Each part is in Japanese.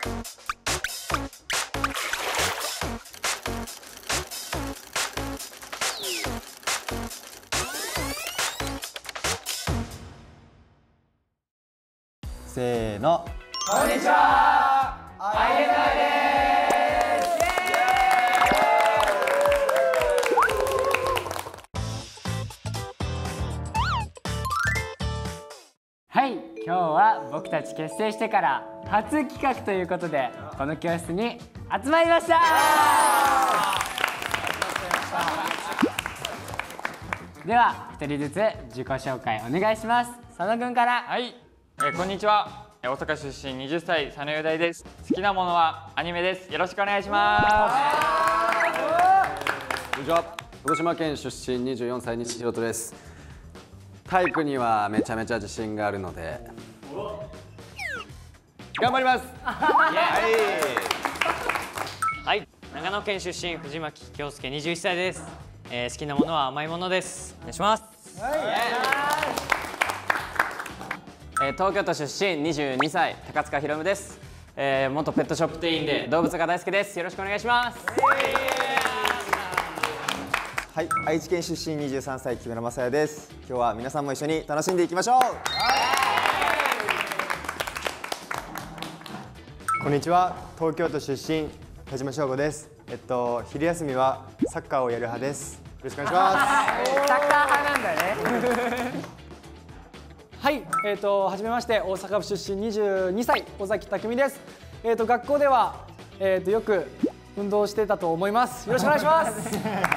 せーの。 こんにちは。INI です。はい、今日は僕たち結成してから初企画ということでこの教室に集まりました。では一人ずつ自己紹介お願いします。佐野くんから。 はい、こんにちは。大阪出身20歳佐野雄大です。好きなものはアニメです。よろしくお願いします。 こんにちは。鹿児島県出身24歳西弘です。体育にはめちゃめちゃ自信があるので頑張ります。 はい、長野県出身藤巻京介21歳です。好きなものは甘いものです。お願いします。 東京都出身22歳高塚ひろむです。元ペットショップ店員で動物が大好きです。よろしくお願いします。 はい、愛知県出身23歳木村雅也です。今日は皆さんも一緒に楽しんでいきましょう。こんにちは。東京都出身田島翔吾です。昼休みはサッカーをやる派です。よろしくお願いします。 サッカー派なんだね。 はい、はじめまして大阪府出身22歳尾崎匠です。学校では、よく運動してたと思います。よろしくお願いします。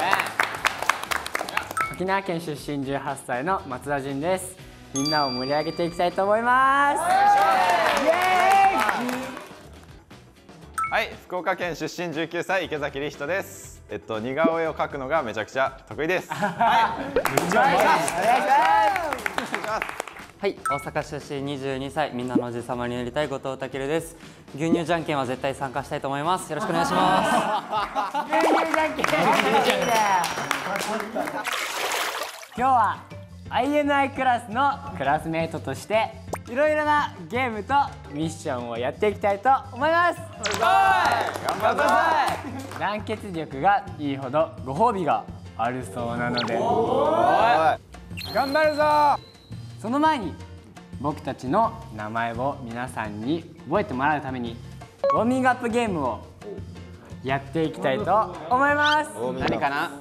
沖縄県出身18歳の松田迅です。みんなを盛り上げていきたいと思います。イエーイ。 はい、福岡県出身19歳池崎理人です。似顔絵を描くのがめちゃくちゃ得意です。はい、 お願いします。 はい、大阪出身22歳みんなのおじさまになりたい後藤健です。牛乳じゃんけんは絶対参加したいと思います。よろしくお願いします。 牛乳じゃんけん。今日は INI クラスのクラスメートとしていろいろなゲームとミッションをやっていきたいと思います。頑張ってください。団結力がいいほどご褒美があるそうなので頑張るぞ。その前に僕たちの名前を皆さんに覚えてもらうためにウォーミングアップゲームをやっていきたいと思います。 何かな。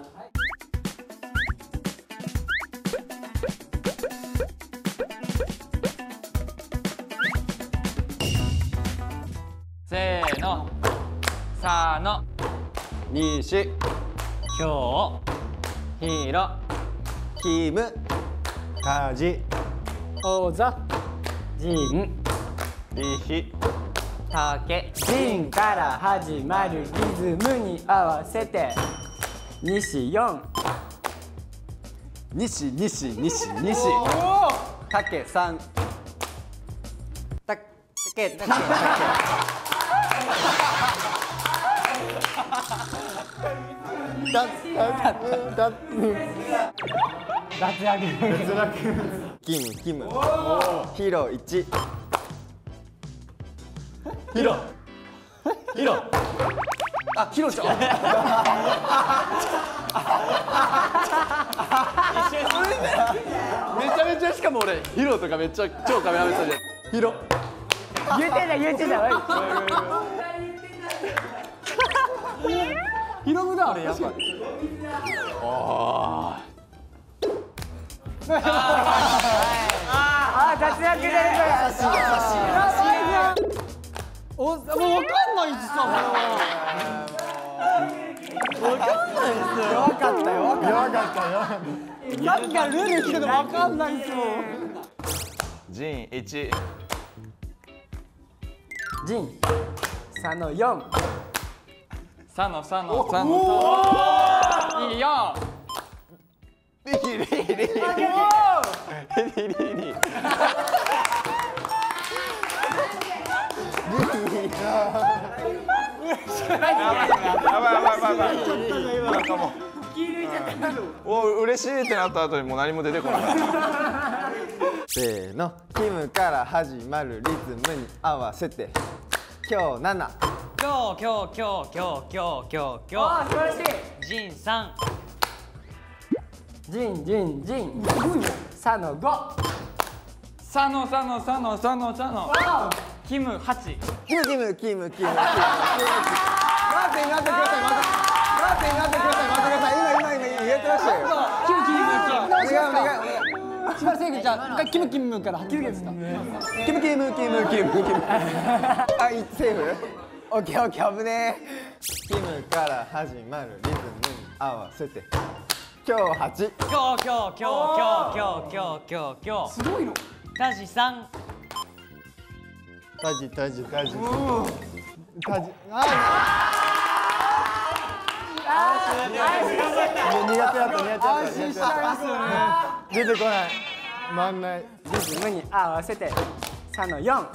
せーの。佐野、 西、 今日、ひろ、 キム、カジ、 王座、 ジン、 リヒ、 たけ、 ジンから始まるリズムに合わせて西4、 西、たけ3、 たけ、たけ。 脱落。 キム、ヒロ1、 ヒロあ、ヒロちゃんめちゃめちゃ、しかも俺ヒロとかめっちゃ超カメラ目線でヒロ言ってた。 ヒロムだ。 やっぱ脱落でもう分かんないっすさ。分かんないっすよ。 弱かったよ。 さっきからルール聞いてて分かんないっすよ。 ジン1、 ジン、佐野4、 佐野。いいよ。 リなんかもう嬉しいってなった後にもう何も出てこない。 せーの、キムから始まるリズムに合わせて今日7。 今日あ素晴らしい。 ジン3。 ジンサの5。 サノキム8。 キム。待ってください。待ってください。今言えてましたよ。 しばらくセーフ。じゃあキムからキムですか。 キム。あ、セーフ。オッケー危ねえ。キムから始まるリズムに合わせて。今日8。 今日。すごいの。タジ3。 タジ。苦手だった。 安心しちゃいますよね。 出てこない。回んない。 リズムに合わせてサの4。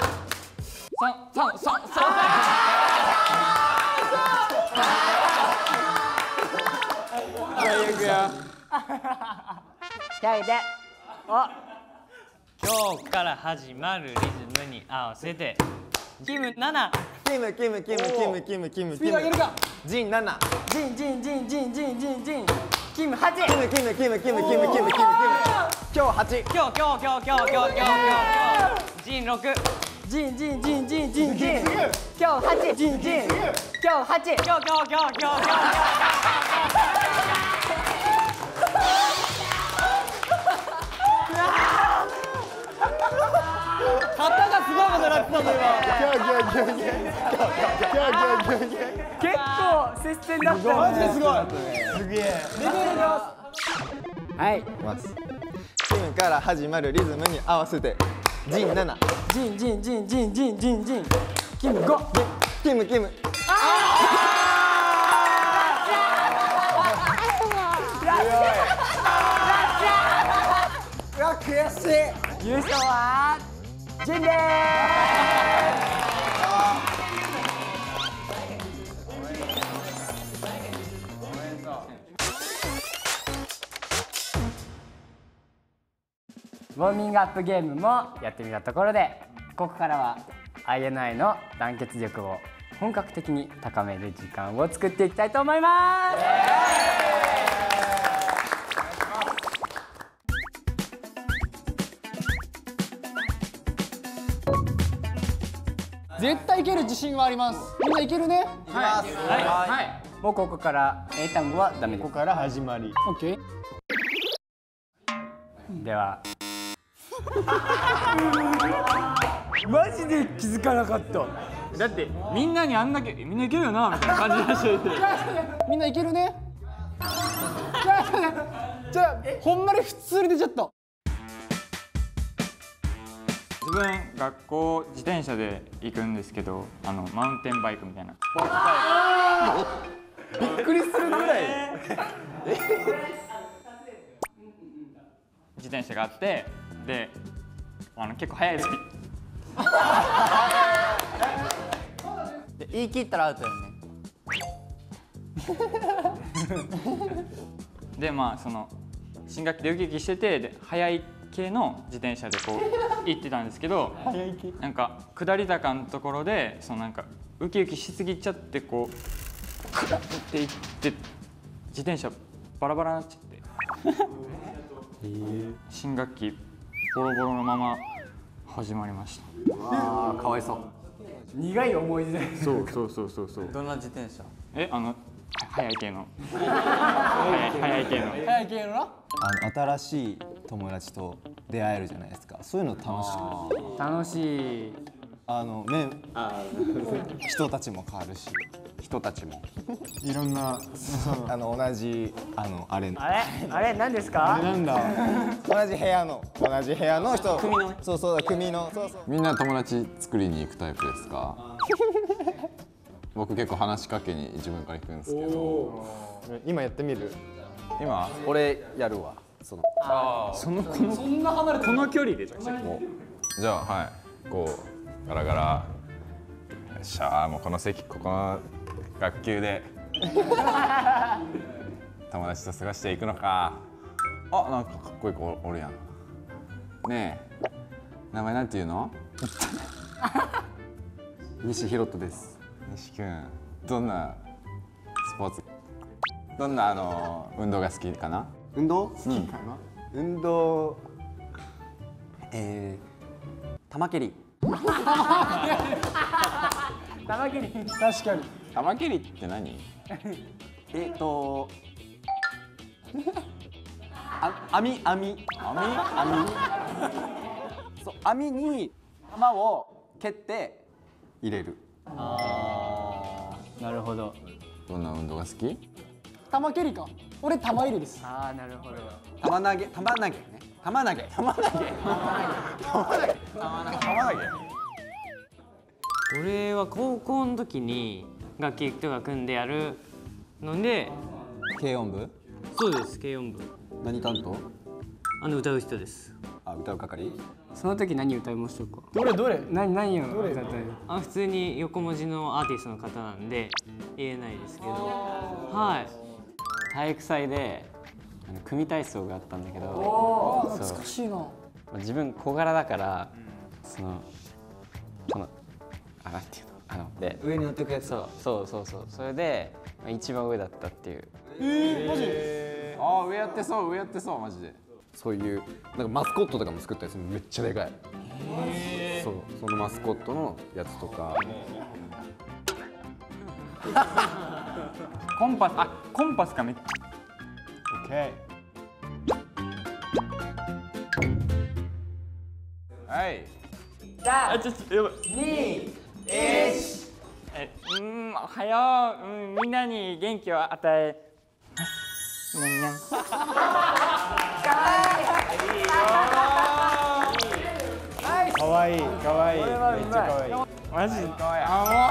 今日から始まるリズムに合わせてキム7。 キム。 スピード上げるか。 ジン7。 キム8。 今日8。 今日ジン6。 今日8。 肩がすごいことになってたんだ今。 結構接戦だったよマジね。 ですごい。 すげえ。 はい。 キムから始まるリズムに合わせてジン7。 キム5。 キム。悔しい。 優勝はジンでーす。ウォーミングアップゲームもやってみたところで、ここからは INI の団結力を本格的に高める時間を作っていきたいと思います。 絶対いける自信はあります。みんないけるね。 もうここから英単語はダメです。 ここから始まり。 オッケー。 ではマジで気づかなかった。 だってみんなにあんだけみんないけるよなみたいな感じでしてて。 みんないけるね。じゃあほんまに普通に出ちゃった。 自分学校自転車で行くんですけど、マウンテンバイクみたいなびっくりするぐらい。 自転車があって、で結構速いスピ言い切ったらアウトよね。 でその新学期でウキウキしてて、で速い系の自転車でこう行ってたんですけど、なんか下り坂のところでウキウキしすぎちゃってこうクラっていって自転車バラバラになっちゃって新学期ボロボロのまま始まりました。 あーかわいそう。 苦い思い出で。 そう。 どんな自転車？ 速い系の速い系の早い系のな。 新しい友達と出会えるじゃないですか。そういうの楽し楽しい。 く。人たちも変わるし、 人たちも。 いろんな同じあれ何ですか？ なんだ。同じ部屋の人。組の。そう組の。そう。 みんな友達作りに行くタイプですか？僕結構話しかけに自分から行くんですけど。 今やってみる？ 今俺やるわ。 そんな離れてる。 この距離でじゃあはいこうガラガラ。よっしゃー、もうこの席ここの学級で友達と過ごしていくのか。あ、なんかかっこいい子おるやん。ねえ名前なんていうの？ 西ひろとです。 西くん、どんなスポーツ、どんな運動が好きかな？ 運動好きかな、運動玉蹴り。 玉切り確かに。 玉蹴りって何？ 網そう、網に玉を蹴って入れる。 なるほど。 どんな運動が好き？ 玉蹴りか。俺玉入れです。 ああ、なるほど。 玉投げね。玉投げ。 俺は高校の時に楽器とか組んでやるので、 軽音部？ そうです、軽音部。 何担当？ 歌う人です。 あ、歌う係？ その時何歌いましょうか。 どれ？ 何を歌ったの？ 普通に横文字のアーティストの方なんで言えないですけど、はい。 体育祭で組体操があったんだけど、 懐かしいな。 自分小柄だからこのなんていうので上に乗ってくやつ。 そうそれで一番上だったっていう。 マジ？ ああ、上やってそうマジで。 そういうなんかマスコットとかも作ったりするのめっちゃでかい。そう、そのマスコットのやつとか。 コンパスかめっちゃ。 オッケー。 はい。 ちょっとやばい。おはよう、みんなに元気を与えます。にゃんにゃん。 かわいい。めっちゃかわいい。 マジかわいい。あ、